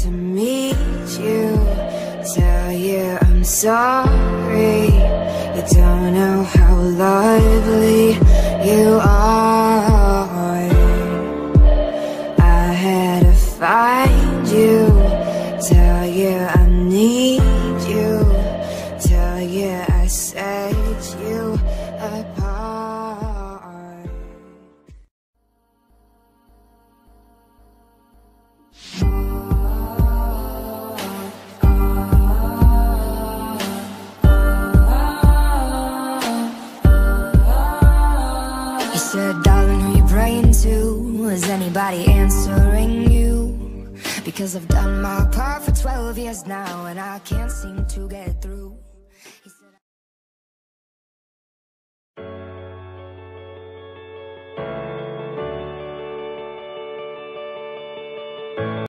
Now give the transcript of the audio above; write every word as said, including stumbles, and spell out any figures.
to meet you, tell you I'm sorry. You don't know how lovely you are. I had to find you, tell you I need you, tell you I set you apart. You said, darling, who you praying to? Is anybody answering you? Because I've done my part for twelve years now, and I can't seem to get through.